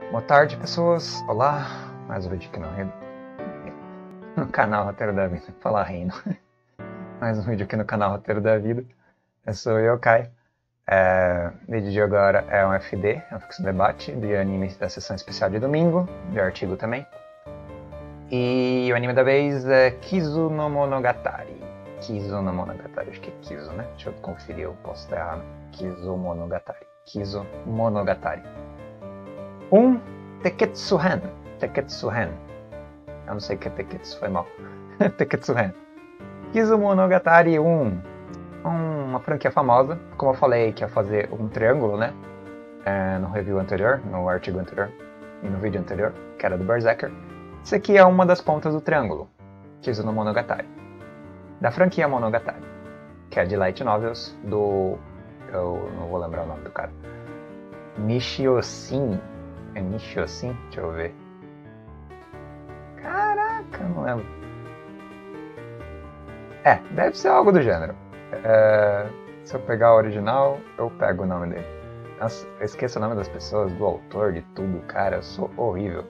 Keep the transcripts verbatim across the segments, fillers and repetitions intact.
Boa tarde, pessoas. Olá, mais um vídeo aqui no Reino, no canal Roteiro da Vida. Falar Reino. Mais um vídeo aqui no canal Roteiro da Vida. Eu sou o Yokai. É, o vídeo de agora é um F D, é um Fixo Debate, de anime da sessão especial de domingo, de artigo também. E o anime da vez é Kizu no Monogatari. Kizu no Monogatari, acho que é Kizu, né? Deixa eu conferir, eu posso estar errado. Kizu Monogatari. Kizu Monogatari. Um Teketsuhen. Teketsuhen. Eu não sei o que é Teketsu, foi mal. Teketsuhen. Kizu Monogatari um. Uma franquia famosa. Como eu falei que ia fazer um triângulo, né? É, no review anterior, no artigo anterior e no vídeo anterior, que era do Berserker. Isso aqui é uma das pontas do triângulo. Kizu no Monogatari. Da franquia Monogatari. Que é de light novels do... Eu não vou lembrar o nome do cara. Nishiosin. É Nishiosin? Deixa eu ver. Caraca, não lembro. É, deve ser algo do gênero. É, se eu pegar o original, eu pego o nome dele. Nossa, eu esqueço o nome das pessoas, do autor, de tudo, cara. Eu sou horrível.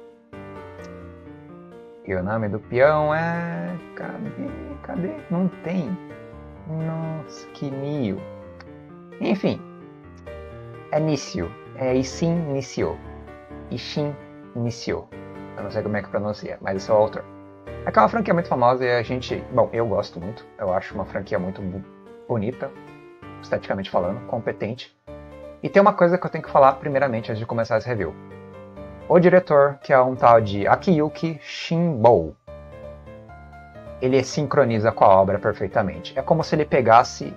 E o nome do peão é... Cadê? Cadê? Não tem. Nossa, que mio. Enfim. É Nishio. É Ishin Nishio. Ishin Nishio. Eu não sei como é que pronuncia, mas esse é o autor. É que é uma franquia muito famosa e a gente... Bom, eu gosto muito. Eu acho uma franquia muito bonita, esteticamente falando, competente. E tem uma coisa que eu tenho que falar primeiramente antes de começar esse review. O diretor, que é um tal de Akiyuki Shinbou, ele sincroniza com a obra perfeitamente. É como se ele pegasse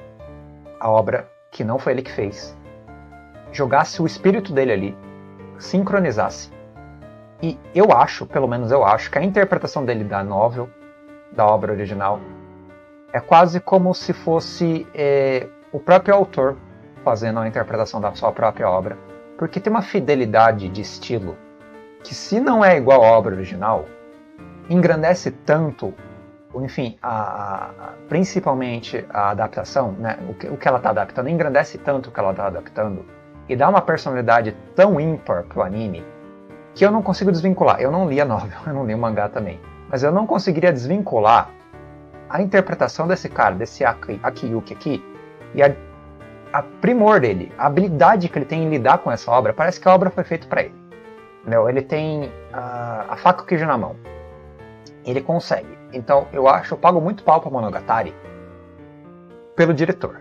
a obra, que não foi ele que fez, jogasse o espírito dele ali, sincronizasse. E eu acho, pelo menos eu acho, que a interpretação dele da novel, da obra original, é quase como se fosse é, o próprio autor fazendo a interpretação da sua própria obra. Porque tem uma fidelidade de estilo que, se não é igual à obra original, engrandece tanto, enfim, a, a, principalmente a adaptação, né? o, que, o que ela está adaptando, engrandece tanto o que ela está adaptando e dá uma personalidade tão ímpar pro anime que eu não consigo desvincular. Eu não li a novel, eu não li o mangá também, mas eu não conseguiria desvincular a interpretação desse cara, desse Aki, Akiyuki aqui, e a, a primor dele, a habilidade que ele tem em lidar com essa obra. Parece que a obra foi feita para ele. Entendeu? Ele tem a, a faca e o queijo na mão. Ele consegue. Então eu acho, eu pago muito pau pra Monogatari pelo diretor.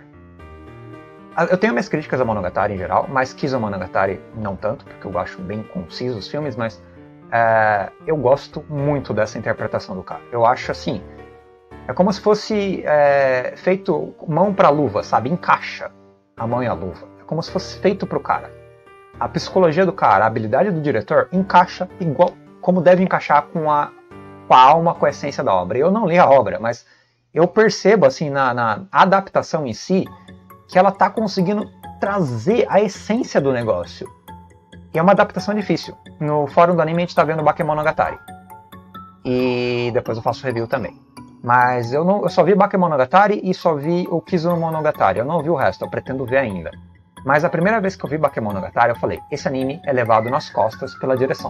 Eu tenho minhas críticas a Monogatari em geral, mas Kizu Monogatari não tanto, porque eu acho bem conciso os filmes, mas é, eu gosto muito dessa interpretação do cara. Eu acho assim, é como se fosse é, feito mão pra luva, sabe? Encaixa a mão e a luva. É como se fosse feito pro cara. A psicologia do cara, a habilidade do diretor encaixa igual como deve encaixar com a, com a alma, com a essência da obra. Eu não li a obra, mas eu percebo assim na, na adaptação em si que ela está conseguindo trazer a essência do negócio. E é uma adaptação difícil. No fórum do anime a gente está vendo Bakemonogatari. E depois eu faço review também. Mas eu, não, eu só vi Bakemonogatari e só vi o Kizu Monogatari. Eu não vi o resto, eu pretendo ver ainda. Mas a primeira vez que eu vi Bakemonogatari eu falei, esse anime é levado nas costas pela direção.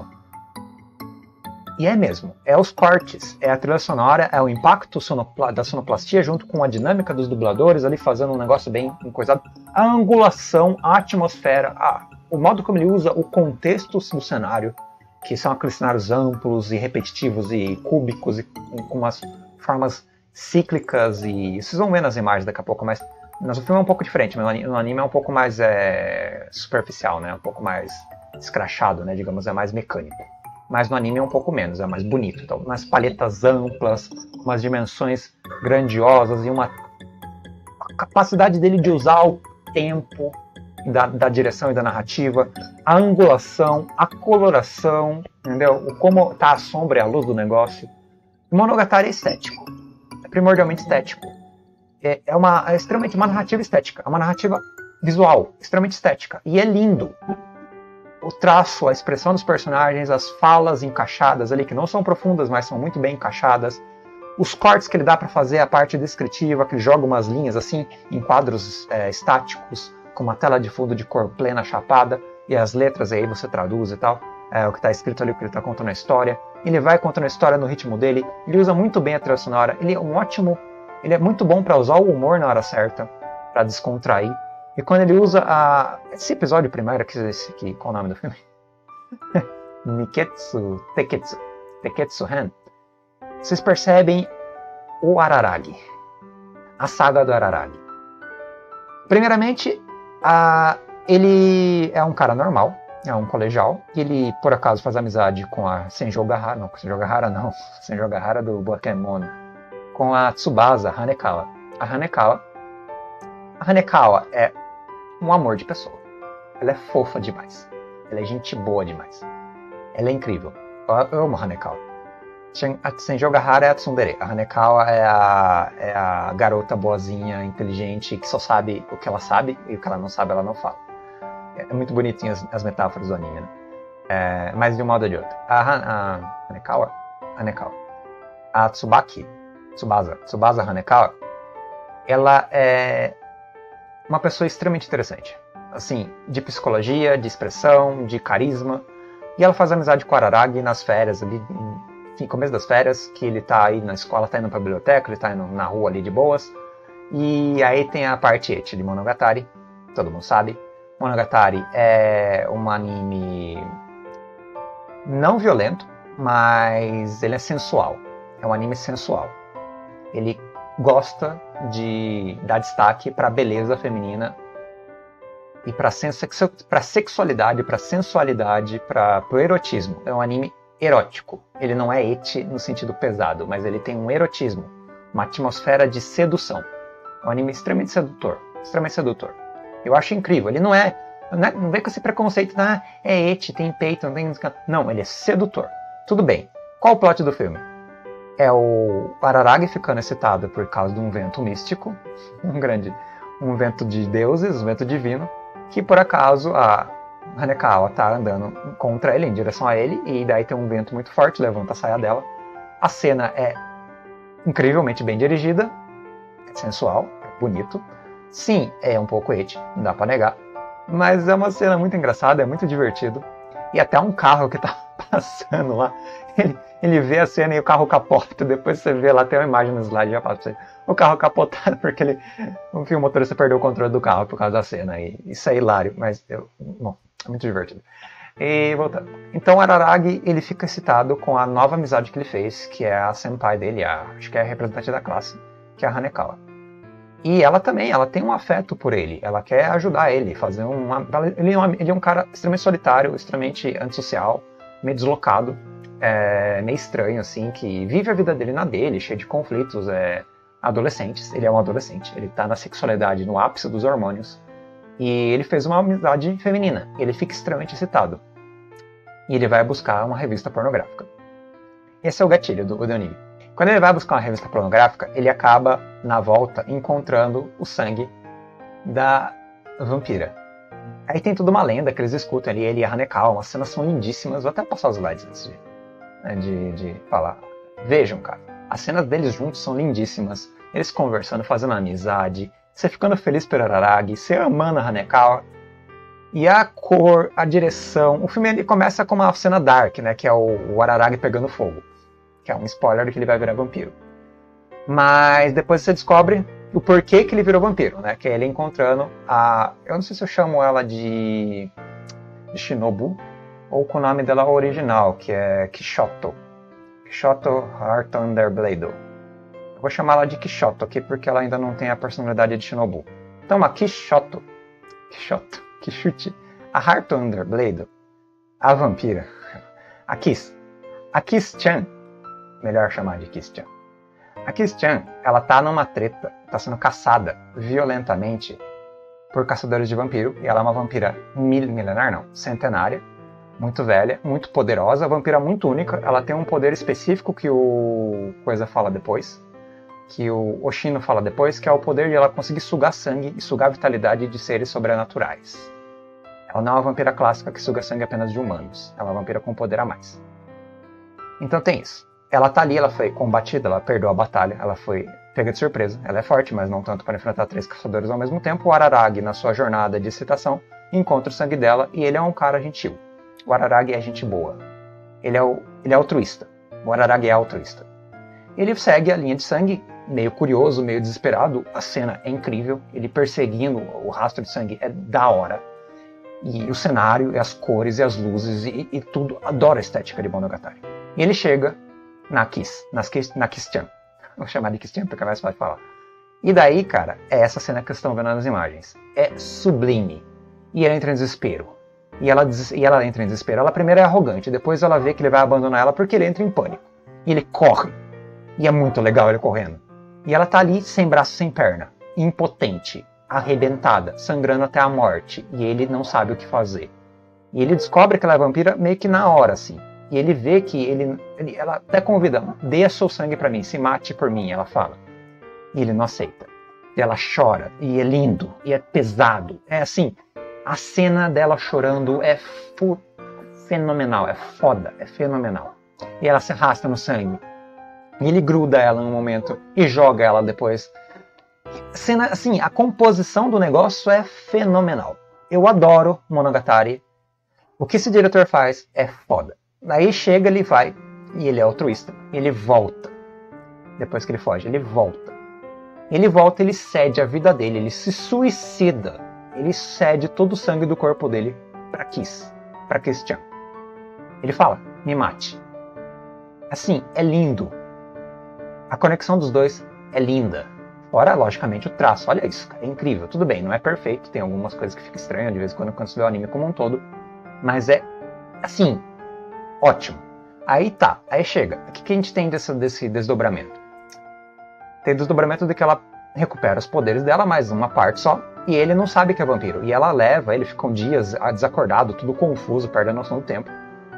E é mesmo, é os cortes, é a trilha sonora, é o impacto sonopla da sonoplastia junto com a dinâmica dos dubladores ali fazendo um negócio bem coisado. A angulação, a atmosfera, a, o modo como ele usa o contexto do cenário, que são aqueles cenários amplos e repetitivos e cúbicos e com umas formas cíclicas, e vocês vão ver nas imagens daqui a pouco, mas, mas o filme é um pouco diferente, no anime é um pouco mais é, superficial, né? Um pouco mais escrachado, né? Digamos, é mais mecânico. Mas no anime é um pouco menos, é mais bonito. Então, umas paletas amplas, umas dimensões grandiosas e uma a capacidade dele de usar o tempo da, da direção e da narrativa, a angulação, a coloração, entendeu? O como tá a sombra e a luz do negócio. O Monogatari é estético, é primordialmente estético. É, é, uma, é extremamente uma narrativa estética, é uma narrativa visual, extremamente estética. E é lindo. O traço, a expressão dos personagens, as falas encaixadas ali, que não são profundas, mas são muito bem encaixadas. Os cortes que ele dá para fazer a parte descritiva, que ele joga umas linhas assim, em quadros é, estáticos, com uma tela de fundo de cor plena, chapada, e as letras aí você traduz e tal. é, o que está escrito ali, o que ele está contando a história. Ele vai contando a história no ritmo dele, ele usa muito bem a trilha sonora, ele é um ótimo, ele é muito bom para usar o humor na hora certa, para descontrair. E quando ele usa a... esse episódio primeiro, que, esse aqui, qual é o nome do filme? Niketsu, Teketsu, Teketsu Han. Vocês percebem o Araragi, a saga do Araragi. Primeiramente, a... ele é um cara normal, é um colegial, e ele, por acaso, faz amizade com a Senjo Gahara, não, Senjo Gahara não, Senjo Gahara do Bakemono, com a Tsubasa Hanekawa. A Hanekawa, a Hanekawa é um amor de pessoa. Ela é fofa demais. Ela é gente boa demais. Ela é incrível. Eu amo a Hanekawa. A Senjo Gahara é a tsundere. A Hanekawa é a, é a garota boazinha, inteligente, que só sabe o que ela sabe, e o que ela não sabe, ela não fala. É muito bonitinho as, as metáforas do anime, né? É, mas de um modo ou de outro. A, a Hanekawa, Hanekawa, a Tsubaki, Tsubasa, Tsubasa Hanekawa, ela é uma pessoa extremamente interessante. Assim, de psicologia, de expressão, de carisma. E ela faz amizade com o Araragi nas férias, ali, enfim, começo das férias, que ele tá aí na escola, tá indo pra biblioteca, ele tá indo na rua ali de boas. E aí tem a parte eti de Monogatari, todo mundo sabe. Monogatari é um anime não violento, mas ele é sensual. É um anime sensual. Ele gosta de dar destaque para a beleza feminina e para a sexualidade, para a sensualidade, para o erotismo. É um anime erótico. Ele não é eti no sentido pesado, mas ele tem um erotismo, uma atmosfera de sedução. É um anime extremamente sedutor, extremamente sedutor. Eu acho incrível. Ele não é, não, é, não vem com esse preconceito, ah, é eti, tem peito, não tem... Não, ele é sedutor. Tudo bem. Qual o plot do filme? É o Araragi ficando excitado por causa de um vento místico, um grande, um vento de deuses, um vento divino, que por acaso a Hanekawa tá andando contra ele, em direção a ele, e daí tem um vento muito forte, levanta a saia dela. A cena é incrivelmente bem dirigida, é sensual, é bonito. Sim, é um pouco eti, não dá pra negar, mas é uma cena muito engraçada, é muito divertido. E até um carro que tá passando lá, ele, ele vê a cena e o carro capota. Depois você vê lá, tem uma imagem no slide, já passa pra você. O carro capotado porque ele, enfim, o motorista perdeu o controle do carro por causa da cena. E isso é hilário, mas eu, bom, é muito divertido. E voltando. Então o Araragi, ele fica excitado com a nova amizade que ele fez, que é a senpai dele, a, acho que é a representante da classe, que é a Hanekawa. E ela também, ela tem um afeto por ele, ela quer ajudar ele, fazer uma... Ele é, uma, ele é um cara extremamente solitário, extremamente antissocial, meio deslocado, é, meio estranho, assim, que vive a vida dele na dele, cheio de conflitos, é, adolescentes. Ele é um adolescente, ele tá na sexualidade, no ápice dos hormônios. E ele fez uma amizade feminina, ele fica extremamente excitado. E ele vai buscar uma revista pornográfica. Esse é o gatilho do, do anime. Quando ele vai buscar uma revista pornográfica, ele acaba, na volta, encontrando o sangue da vampira. Aí tem toda uma lenda que eles escutam ali, ele e a Hanekawa, as cenas são lindíssimas. Vou até passar os slides antes de, né, de, de falar. Vejam, cara, as cenas deles juntos são lindíssimas. Eles conversando, fazendo amizade, você ficando feliz pelo Araragi, você amando a Hanekawa. E a cor, a direção... O filme ele começa com uma cena dark, né, que é o, o Araragi pegando fogo. Que é um spoiler de que ele vai virar vampiro. Mas depois você descobre o porquê que ele virou vampiro, né? Que é ele encontrando a... Eu não sei se eu chamo ela de, de Shinobu, ou com o nome dela original, que é Kishoto. Kishoto Heart Under Blade. Eu vou chamar ela de Kishoto aqui, porque ela ainda não tem a personalidade de Shinobu. Então, a Kishoto. Kishoto. Kishute. A Heart Under Blade. A vampira. A Kiss. A Kiss-chan. Melhor chamar de Kiss-chan. A Kiss-chan, ela tá numa treta, tá sendo caçada violentamente por caçadores de vampiro, e ela é uma vampira mil, milenar, não, centenária, muito velha, muito poderosa, vampira muito única. Ela tem um poder específico que o Coisa fala depois, que o Oshino fala depois, que é o poder de ela conseguir sugar sangue e sugar a vitalidade de seres sobrenaturais. Ela não é uma vampira clássica que suga sangue apenas de humanos, ela é uma vampira com poder a mais. Então tem isso. Ela tá ali, ela foi combatida, ela perdeu a batalha, ela foi pega de surpresa. Ela é forte, mas não tanto para enfrentar três caçadores ao mesmo tempo. O Araragi, na sua jornada de excitação, encontra o sangue dela e ele é um cara gentil. O Araragi é gente boa. Ele é, o, ele é altruísta. O Araragi é altruísta. Ele segue a linha de sangue, meio curioso, meio desesperado. A cena é incrível. Ele perseguindo o rastro de sangue é da hora. E o cenário, e as cores, e as luzes, e, e tudo. Adoro a estética de Monogatari. E ele chega na Kiss, nas Kiss, na Kiss-chan. Vou chamar de Kiss-chan porque é mais fácil falar. E daí, cara, é essa cena que vocês estão vendo nas imagens. É sublime. E ela entra em desespero. E ela, e ela entra em desespero. Ela primeiro é arrogante, depois ela vê que ele vai abandonar ela porque ele entra em pânico. E ele corre. E é muito legal ele correndo. E ela tá ali sem braço, sem perna. Impotente. Arrebentada. Sangrando até a morte. E ele não sabe o que fazer. E ele descobre que ela é vampira meio que na hora, assim. E ele vê que ele... ele ela até convida. Dê seu sangue pra mim. Se mate por mim, ela fala. E ele não aceita. E ela chora. E é lindo. E é pesado. É assim... A cena dela chorando é fenomenal, é foda, é fenomenal. E ela se arrasta no sangue. E ele gruda ela num momento e joga ela depois. Cena, assim, a composição do negócio é fenomenal. Eu adoro Monogatari. O que esse diretor faz é foda. Daí chega, ele vai, e ele é altruísta. Ele volta. Depois que ele foge, ele volta. Ele volta, ele cede a vida dele, ele se suicida. Ele cede todo o sangue do corpo dele pra Kiss, pra Kiss-chan. Ele fala, me mate. Assim, é lindo. A conexão dos dois é linda. Fora, logicamente, o traço. Olha isso, cara, é incrível. Tudo bem, não é perfeito, tem algumas coisas que ficam estranhas de vez em quando quando você vê o anime como um todo. Mas é, assim, ótimo. Aí tá, aí chega. O que, que a gente tem desse, desse desdobramento? Tem o desdobramento de que ela recupera os poderes dela, mas uma parte só. E ele não sabe que é vampiro. E ela leva, ele fica um dias desacordado, tudo confuso, perde a noção do tempo.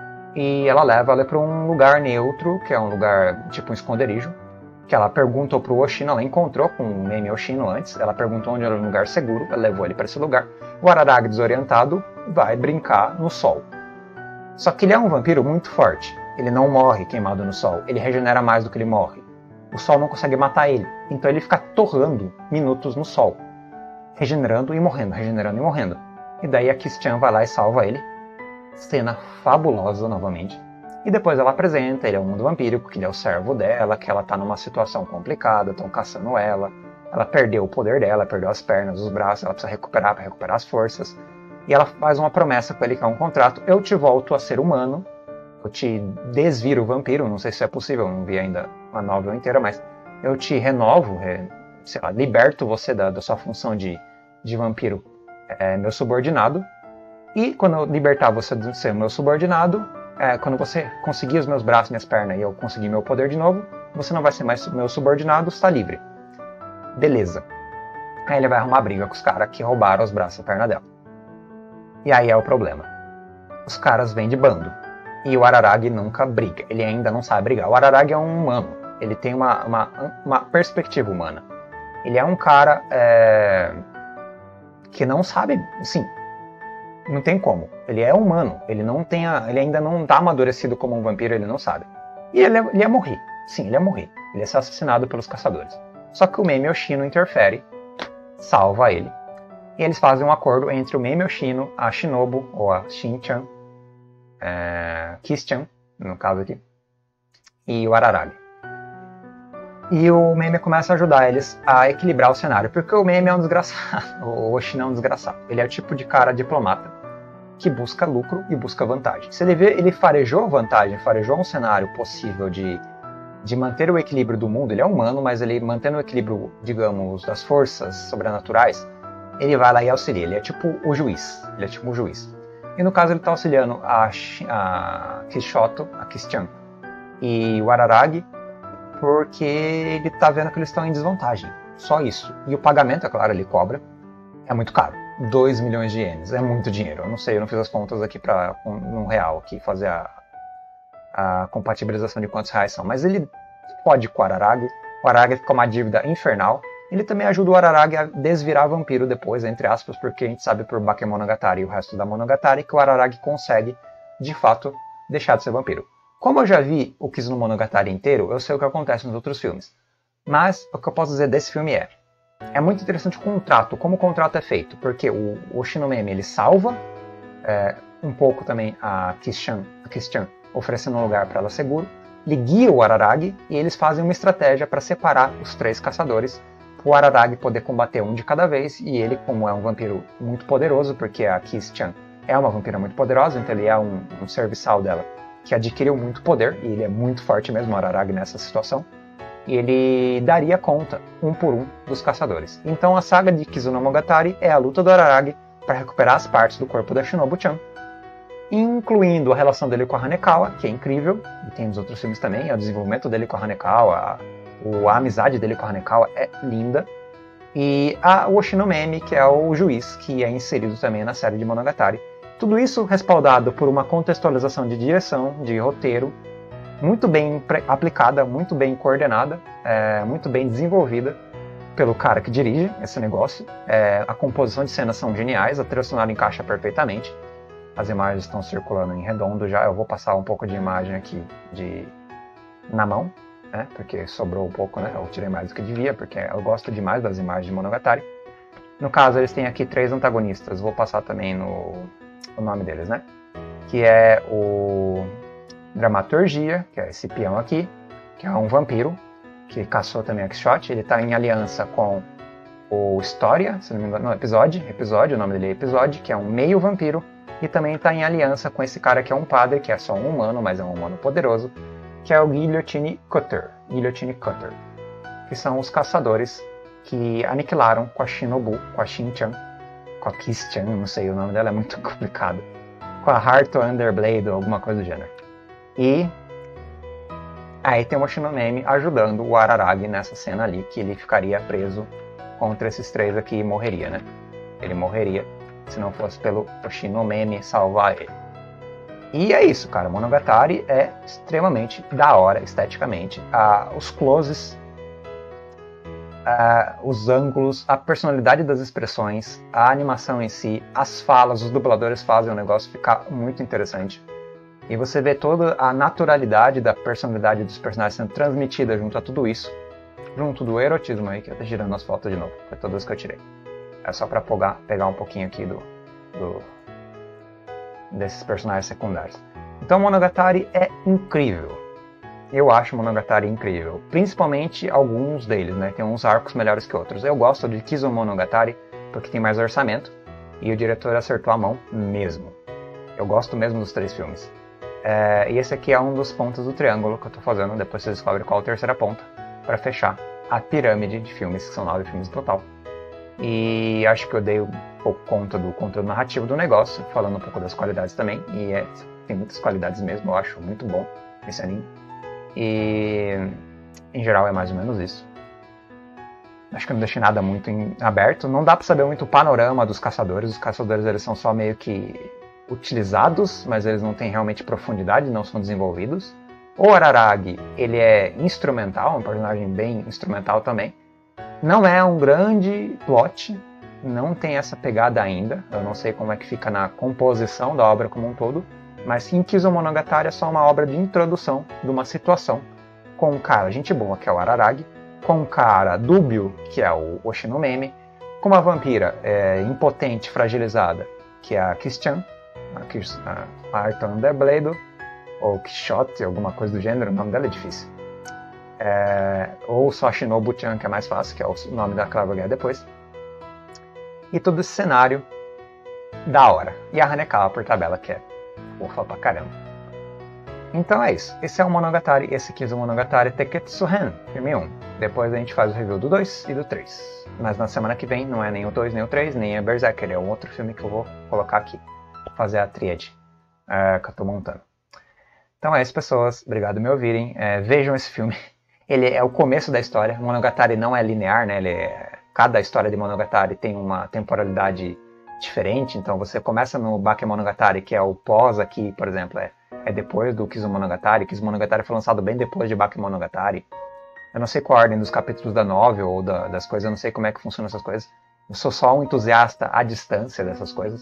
E ela leva ela para um lugar neutro, que é um lugar tipo um esconderijo. Que ela perguntou pro Oshino, ela encontrou com o Meme Oshino antes. Ela perguntou onde era um lugar seguro, ela levou ele para esse lugar. O Araragi, desorientado, vai brincar no sol. Só que ele é um vampiro muito forte. Ele não morre queimado no sol. Ele regenera mais do que ele morre. O sol não consegue matar ele. Então ele fica torrando minutos no sol. Regenerando e morrendo, regenerando e morrendo. E daí a Kiss-chan vai lá e salva ele. Cena fabulosa novamente. E depois ela apresenta, ele é um mundo vampírico, que ele é o servo dela, que ela tá numa situação complicada, estão caçando ela. Ela perdeu o poder dela, perdeu as pernas, os braços, ela precisa recuperar para recuperar as forças. E ela faz uma promessa com ele, que é um contrato. Eu te volto a ser humano, eu te desviro o vampiro, não sei se é possível, não vi ainda a novel inteira, mas eu te renovo, re, sei lá, liberto você da, da sua função de, de vampiro, é, meu subordinado. E quando eu libertar você de ser meu subordinado, é, quando você conseguir os meus braços e minhas pernas e eu conseguir meu poder de novo, você não vai ser mais meu subordinado, está livre. Beleza. Aí ele vai arrumar briga com os caras que roubaram os braços e a perna dela. E aí é o problema. Os caras vêm de bando. E o Araragi nunca briga. Ele ainda não sabe brigar. O Araragi é um humano. Ele tem uma, uma, uma perspectiva humana. Ele é um cara é, que não sabe... Sim, não tem como. Ele é humano. Ele, não tem a, ele ainda não está amadurecido como um vampiro. Ele não sabe. E ele, ele ia morrer. Sim, ele ia morrer. Ele ia ser assassinado pelos caçadores. Só que o Meme Oshino interfere. Salva ele. E eles fazem um acordo entre o Meme Oshino, a Shinobu, ou a Shin-chan, é, Kiss-chan, no caso aqui, e o Araragi. E o Meme começa a ajudar eles a equilibrar o cenário, porque o Meme é um desgraçado, o Oshino é um desgraçado. Ele é o tipo de cara diplomata que busca lucro e busca vantagem. Se ele vê, ele farejou vantagem, farejou um cenário possível de, de manter o equilíbrio do mundo. Ele é humano, mas ele mantendo o equilíbrio, digamos, das forças sobrenaturais, ele vai lá e auxilia. Ele é tipo o juiz. Ele é tipo o juiz. E no caso ele está auxiliando a, a Kishoto, a Kiss-chan, e o Araragi, porque ele está vendo que eles estão em desvantagem. Só isso. E o pagamento, é claro, ele cobra. É muito caro. dois milhões de ienes. É muito dinheiro. Eu não sei, eu não fiz as contas aqui para um real, aqui, fazer a, a compatibilização de quantos reais são. Mas ele pode com o Araragi. O Araragi fica uma dívida infernal. Ele também ajuda o Araragi a desvirar vampiro depois, entre aspas, porque a gente sabe por Bakemonogatari e o resto da Monogatari que o Araragi consegue, de fato, deixar de ser vampiro. Como eu já vi o Kizu no Monogatari inteiro, eu sei o que acontece nos outros filmes. Mas o que eu posso dizer desse filme é... É muito interessante o contrato, como o contrato é feito, porque o Oshino Meme, ele salva é, um pouco também a Kiss-chan, a Kiss-chan oferecendo um lugar para ela seguro. Ele guia o Araragi e eles fazem uma estratégia para separar os três caçadores, para o Araragi poder combater um de cada vez, e ele, como é um vampiro muito poderoso, porque a Kiss-chan é uma vampira muito poderosa, então ele é um, um serviçal dela que adquiriu muito poder, e ele é muito forte mesmo, o Araragi, nessa situação, e ele daria conta, um por um, dos caçadores. Então a saga de Kizunamogatari é a luta do Araragi para recuperar as partes do corpo da Shinobu-chan, incluindo a relação dele com a Hanekawa, que é incrível, e tem nos outros filmes também, o desenvolvimento dele com a Hanekawa, a, a amizade dele com a Hanekawa é linda, e a, o Oshinomemi, que é o juiz, que é inserido também na série de Monogatari. Tudo isso respaldado por uma contextualização de direção, de roteiro, muito bem aplicada, muito bem coordenada, é, muito bem desenvolvida pelo cara que dirige esse negócio. É, a composição de cenas são geniais, a trilha sonora encaixa perfeitamente. As imagens estão circulando em redondo já, eu vou passar um pouco de imagem aqui de... na mão, né? Porque sobrou um pouco, né? Eu tirei mais do que devia, porque eu gosto demais das imagens de Monogatari. No caso, eles têm aqui três antagonistas, vou passar também no... o nome deles, né? Que é o Dramaturgia, que é esse peão aqui, que é um vampiro, que caçou também a Quixote. Ele está em aliança com o História, se não me engano, não, Episódio, Episódio, o nome dele é Episódio, que é um meio vampiro, e também está em aliança com esse cara que é um padre, que é só um humano, mas é um humano poderoso, que é o Guillotine Cutter, Guillotine Cutter, que são os caçadores que aniquilaram com a Shinobu, com a Shin-chan, com a Kiss-chan, não sei, o nome dela é muito complicado, com a Heart Underblade ou alguma coisa do gênero. E aí tem o Oshinomemi ajudando o Araragi nessa cena ali, que ele ficaria preso contra esses três aqui e morreria, né? Ele morreria se não fosse pelo Oshinomemi salvar ele. E é isso, cara. Monogatari é extremamente da hora esteticamente. Ah, os closes, ah, os ângulos, a personalidade das expressões, a animação em si, as falas, os dubladores fazem o negócio ficar muito interessante. E você vê toda a naturalidade da personalidade dos personagens sendo transmitida junto a tudo isso, junto do erotismo aí, que eu tô girando as fotos de novo, foi todas que eu tirei. É só pra pegar, pegar um pouquinho aqui do, do, desses personagens secundários. Então Monogatari é incrível. Eu acho Monogatari incrível. Principalmente alguns deles, né? Tem uns arcos melhores que outros. Eu gosto de Kizumonogatari porque tem mais orçamento e o diretor acertou a mão mesmo. Eu gosto mesmo dos três filmes. É, e esse aqui é um dos pontos do triângulo que eu tô fazendo. Depois você descobre qual é a terceira ponta para fechar a pirâmide de filmes, que são nove filmes no total. E acho que eu dei um pouco conta do conteúdo narrativo do negócio, falando um pouco das qualidades também. E é, tem muitas qualidades mesmo, eu acho muito bom esse anime. E em geral é mais ou menos isso. Acho que eu não deixei nada muito em aberto. Não dá pra saber muito o panorama dos caçadores. Os caçadores eles são só meio que utilizados, mas eles não têm realmente profundidade, não são desenvolvidos. O Araragi, ele é instrumental, um personagem bem instrumental também. Não é um grande plot, não tem essa pegada ainda. Eu não sei como é que fica na composição da obra como um todo, mas em Kizumonogatari é só uma obra de introdução de uma situação com um cara gente boa, que é o Araragi, com um cara dúbio, que é o Oshinomemi, com uma vampira é, impotente, fragilizada, que é a Kiss-chan, a, Kiss, a Heart Underblade, ou Quixote, alguma coisa do gênero, o nome dela é difícil. É, ou só Shinobu-chan, que é mais fácil, que é o nome da Clara Guerra depois. E todo esse cenário da hora. E a Hanekawa por tabela, que é fofa pra caramba. Então é isso. Esse é o Monogatari. Esse aqui é o Monogatari Teketsuhen, filme um. Depois a gente faz o review do dois e do três. Mas na semana que vem não é nem o dois, nem o três, nem é Berserker. É um outro filme que eu vou colocar aqui. Vou fazer a tríade é, que eu tô montando. Então é isso, pessoas. Obrigado por me ouvirem. É, vejam esse filme. Ele é o começo da história. Monogatari não é linear, né? Ele é... Cada história de Monogatari tem uma temporalidade diferente. Então você começa no Bakemonogatari, que é o pós aqui, por exemplo, é, é depois do Kizumonogatari. Kizumonogatari foi lançado bem depois de Bakemonogatari. Eu não sei qual a ordem dos capítulos da novel ou da, das coisas, eu não sei como é que funcionam essas coisas. Eu sou só um entusiasta à distância dessas coisas.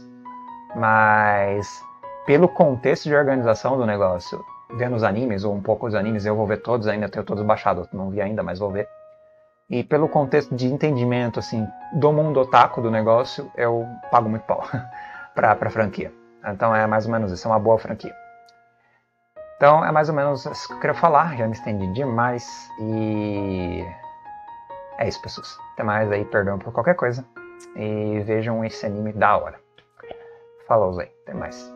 Mas pelo contexto de organização do negócio, vendo os animes, ou um pouco os animes, eu vou ver todos ainda, tenho todos baixados, não vi ainda, mas vou ver. E pelo contexto de entendimento, assim, do mundo otaku do negócio, eu pago muito pau pra, pra franquia. Então é mais ou menos isso, é uma boa franquia. Então é mais ou menos isso que eu queria falar, já me estendi demais e é isso, pessoas. Até mais aí, perdão por qualquer coisa e vejam esse anime da hora. Falou, Zé, até mais.